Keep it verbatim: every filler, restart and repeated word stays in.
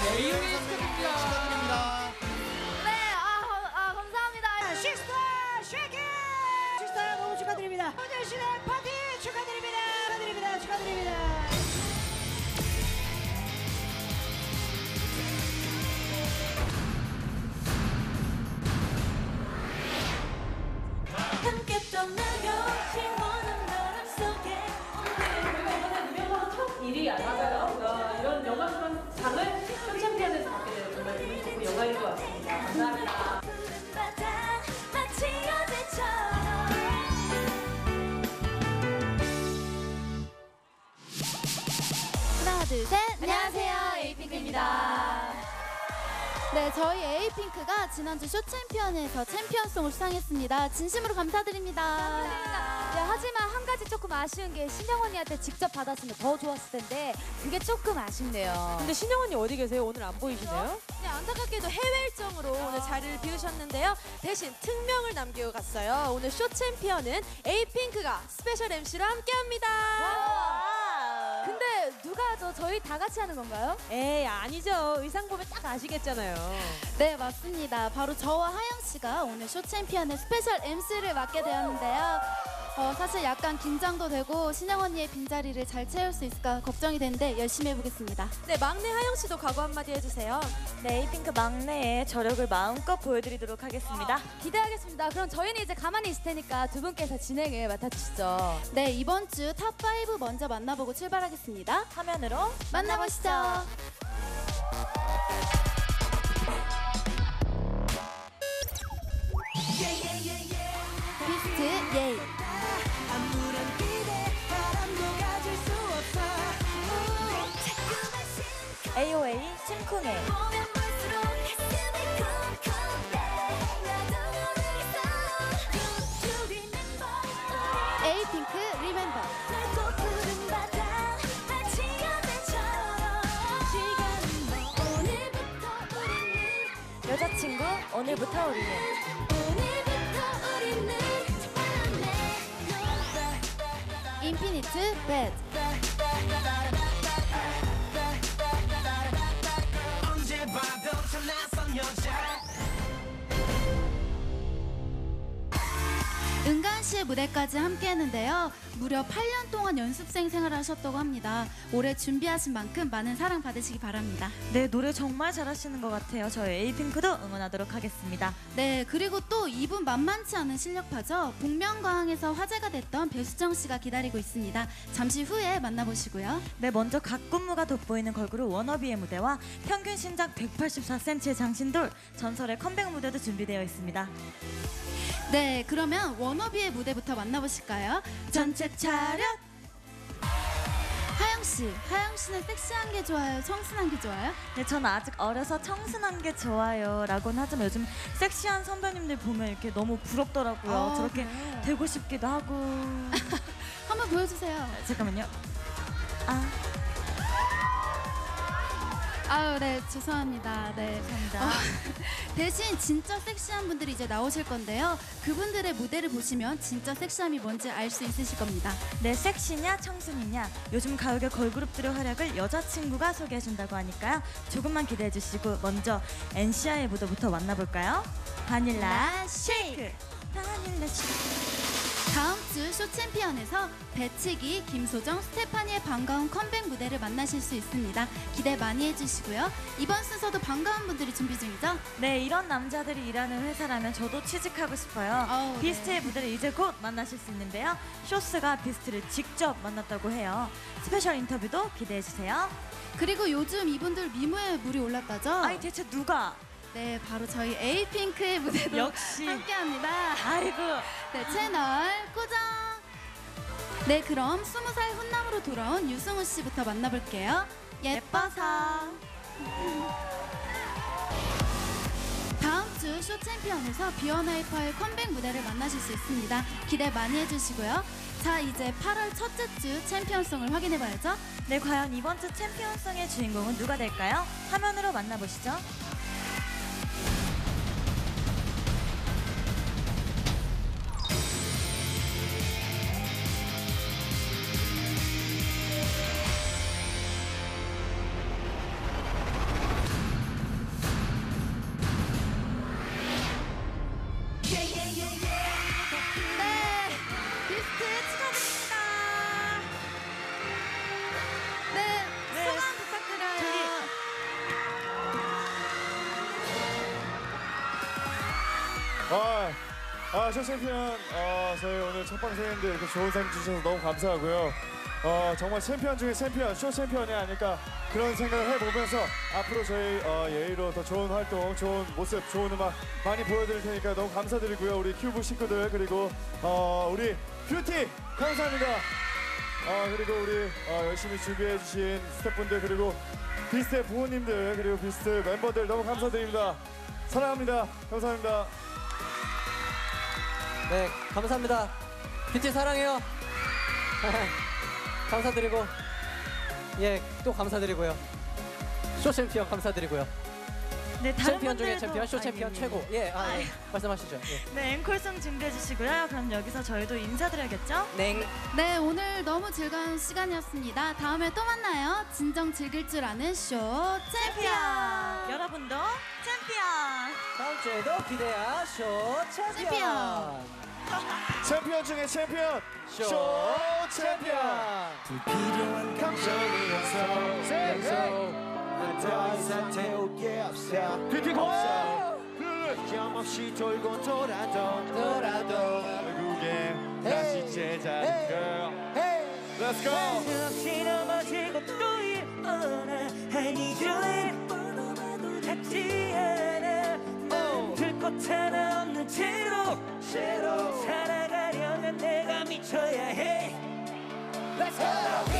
에이오이 축하드립니다. 축하드립니다. 네, 아, 아 감사합니다. 시스터 쉐이키! 시스터 너무 축하드립니다. 소녀시대 파티 축하드립니다. 축하드립니다. 축하드립니다. 함께 떠나요 시원한 바람 속에 일이 안 맞아요. 이런 영광스러운 장을 쇼챔피언에서 받게 되는 정말 기분 좋고 영광인 것 같습니다. 감사합니다. 푸른 바다 마치 어제처럼 하나, 둘, 셋. 안녕하세요, 에이핑크입니다. 네, 저희 에이핑크가 지난주 쇼챔피언에서 챔피언송을 수상했습니다. 진심으로 감사드립니다. 감사합니다. 네, 하지만 한 가지 조금 아쉬운 게 신영 언니한테 직접 받았으면 더 좋았을 텐데 그게 조금 아쉽네요. 근데 신영 언니 어디 계세요? 오늘 안 보이시네요? 네, 안타깝게도 해외 일정으로 아. 오늘 자리를 비우셨는데요. 대신 특명을 남기고 갔어요. 오늘 쇼 챔피언은 에이핑크가 스페셜 엠시로 함께합니다. 근데 누가 저 저희 다 같이 하는 건가요? 에이 아니죠. 의상 보면 딱 아시겠잖아요. 네, 맞습니다. 바로 저와 하영 씨가 오늘 쇼챔피언의 스페셜 엠시를 맡게 되었는데요. 어, 사실 약간 긴장도 되고 신영 언니의 빈자리를 잘 채울 수 있을까 걱정이 되는데 열심히 해보겠습니다. 네, 막내 하영 씨도 각오 한마디 해주세요. 네, 에이핑크 막내의 저력을 마음껏 보여드리도록 하겠습니다. 기대하겠습니다. 그럼 저희는 이제 가만히 있을 테니까 두 분께서 진행을 맡아주시죠. 네, 이번 주 탑 파이브 먼저 만나보고 출발하겠습니다. 화면으로 만나보시죠. 비스트 예이. 아무런 기대 바람도 가질 수 없어 에이오에이 심쿵해 보면 볼수록 가슴이 쿵쿵대 나도 모르겠어 우리는 뭐 에이핑크 리멤버. 넓고 푸른 바다 마치 어제처럼 시간은 뭐 오늘부터 우리는 여자친구 오늘부터 우리는 오늘부터 우리는 인피니트 뱃. 언제 봐도 참 낯선 여자. 은간 씨의 무대까지 함께 했는데요. 무려 팔 년 동안 연습생 생활을 하셨다고 합니다. 올해 준비하신 만큼 많은 사랑 받으시기 바랍니다. 네, 노래 정말 잘하시는 것 같아요. 저희 에이핑크도 응원하도록 하겠습니다. 네, 그리고 또 이분 만만치 않은 실력파죠. 복면가왕에서 화제가 됐던 배수정 씨가 기다리고 있습니다. 잠시 후에 만나보시고요. 네, 먼저 각군무가 돋보이는 걸그룹 워너비의 무대와 평균 신장 백팔십사 센티미터의 장신돌, 전설의 컴백 무대도 준비되어 있습니다. 네, 그러면 워너비의 무대부터 만나보실까요? 전체 차렷! 하영 씨, 하영 씨는 섹시한 게 좋아요? 청순한 게 좋아요? 네, 저는 아직 어려서 청순한 게 좋아요 라고는 하지만 요즘 섹시한 선배님들 보면 이렇게 너무 부럽더라고요. 어, 저렇게 그래요? 되고 싶기도 하고. 한번 보여주세요. 잠깐만요. 아, 아유, 네, 죄송합니다. 네. 감사합니다. 어, 대신 진짜 섹시한 분들이 이제 나오실 건데요. 그분들의 무대를 보시면 진짜 섹시함이 뭔지 알 수 있으실 겁니다. 네, 섹시냐 청순이냐 요즘 가요계 걸그룹들의 활약을 여자친구가 소개해준다고 하니까요. 조금만 기대해주시고 먼저 엔시아의 무대부터 만나볼까요? 바닐라 쉐이크. 바닐라 쉐이크. 다음 주 쇼챔피언에서 배치기, 김소정, 스테파니의 반가운 컴백 무대를 만나실 수 있습니다. 기대 많이 해주시고요. 이번 순서도 반가운 분들이 준비 중이죠? 네, 이런 남자들이 일하는 회사라면 저도 취직하고 싶어요. 어우, 네. 비스트의 무대를 이제 곧 만나실 수 있는데요. 쇼스가 비스트를 직접 만났다고 해요. 스페셜 인터뷰도 기대해주세요. 그리고 요즘 이분들 미모에 물이 올랐다죠? 아니 대체 누가? 네, 바로 저희 에이핑크의 무대도 역시. 함께합니다. 아이고. 네, 채널 고정! 네, 그럼 스무 살 훈남으로 돌아온 유승우 씨부터 만나볼게요. 예뻐서. 다음 주 쇼챔피언에서 비원하이퍼의 컴백 무대를 만나실 수 있습니다. 기대 많이 해주시고요. 자, 이제 팔월 첫째 주 챔피언송을 확인해봐야죠. 네, 과연 이번 주 챔피언송의 주인공은 누가 될까요? 화면으로 만나보시죠. 아, 쇼 챔피언, 어, 저희 오늘 첫 방송인데 이렇게 좋은 상 주셔서 너무 감사하고요. 어, 정말 챔피언 중에 챔피언, 쇼 챔피언이 아닐까 그런 생각을 해보면서 앞으로 저희 어, 예의로 더 좋은 활동, 좋은 모습, 좋은 음악 많이 보여드릴 테니까 너무 감사드리고요. 우리 큐브 식구들 그리고 어, 우리 뷰티 감사합니다. 어, 그리고 우리 어, 열심히 준비해주신 스태프분들 그리고 비스트의 부모님들 그리고 비스트 멤버들 너무 감사드립니다. 사랑합니다. 감사합니다. 네, 감사합니다. 뷰티 사랑해요. 감사드리고, 예, 또 감사드리고요. 쇼 챔피언 감사드리고요. 네, 다른 챔피언 중에 분들도- 챔피언, 쇼 아, 챔피언 예, 예. 최고. 예, 아, 예. 말씀하시죠. 예. 네, 앵콜송 준비해 주시고요. 그럼 여기서 저희도 인사드려야겠죠? 네. 네, 오늘 너무 즐거운 시간이었습니다. 다음에 또 만나요. 진정 즐길 줄 아는 쇼 챔피언. 여러분도 챔피언. 다음 주에도 기대야 쇼 챔피언. 챔피언. 챔피언 중에 챔피언, 쇼, 쇼 챔피언. 불필요한 감정이었어 세, 더 이상 태울 게 없어 뷰티 고! 점없이 돌고 돌아도 돌아도 결국엔 다시 제자리 girl. Let's go. 없이 넘어지고 또 일어나 I need you in 하지 않아 들꽃 하나 없는 채로 살아가려면 내가 미쳐야 해 Let's go.